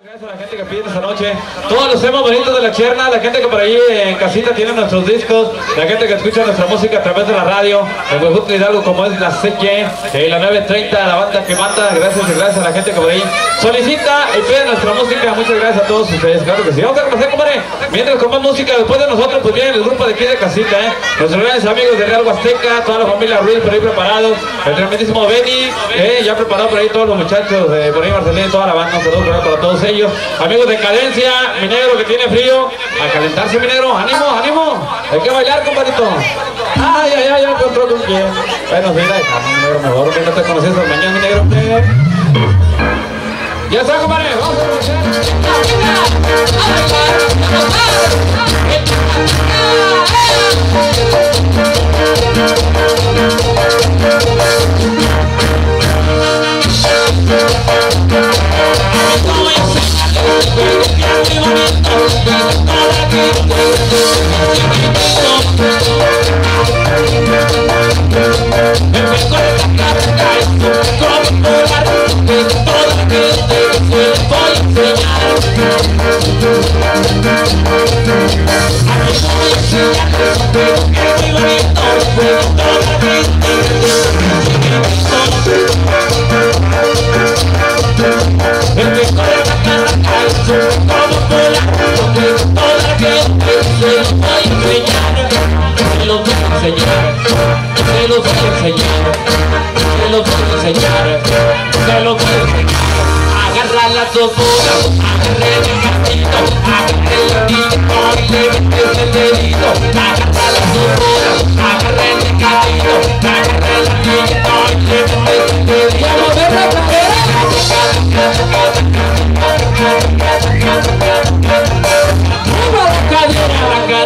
Gracias a la gente que pide esta noche, todos los temas bonitos de la Cherna, la gente que por ahí en casita tiene nuestros discos, la gente que escucha nuestra música a través de la radio, el Huejutla Hidalgo como es la CQ, la 930, la banda que manda, gracias y gracias a la gente que por ahí solicita y pide nuestra música, muchas gracias a todos ustedes, claro que sí. Vamos a conocer, compadre, mientras con más música, después de nosotros, pues viene el grupo de aquí de casita, nuestros grandes amigos de Real Huasteca, toda la familia Ruiz por ahí preparados, el tremendísimo Benny, ya preparado por ahí todos los muchachos, por ahí Marcelín y toda la banda, un saludo para todos ellos. Amigos de Cadencia, mi negro que tiene frío, a calentarse mi negro, ánimo, ánimo, hay que bailar, compadrito. Ay, ay, ay, ya encontró con quién. Bueno, mira, mi negro, mejor que no te conoces por mañana, mi negro. Ya está, compadre, vamos a aprovechar. Agarra las dos bolas, agarré el gatito, agarré el gatito y le metes el dedito. Agarra las dos bolas, agarré el gatito, agarré el gatito y le metes el dedito. ¡Vamos a ver la carrera! ¡Viva la cadera!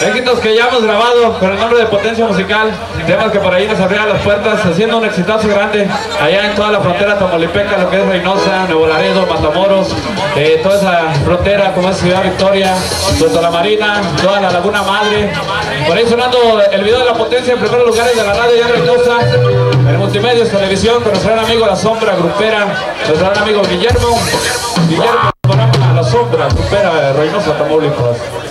Éxitos que ya hemos grabado con el nombre de Potencia Musical, temas que por ahí nos abrían las puertas, haciendo un exitazo grande allá en toda la frontera tamaulipeca, lo que es Reynosa, Nuevo Laredo, Matamoros, toda esa frontera como es Ciudad Victoria, Puerto La Marina, toda la Laguna Madre. Por ahí sonando el video de la Potencia en primeros lugares de la radio ya en Reynosa, en Multimedios, Televisión, con nuestro gran amigo La Sombra Grupera, nuestro gran amigo Guillermo, programa La Sombra Grupera de Reynosa, Tamaulipas.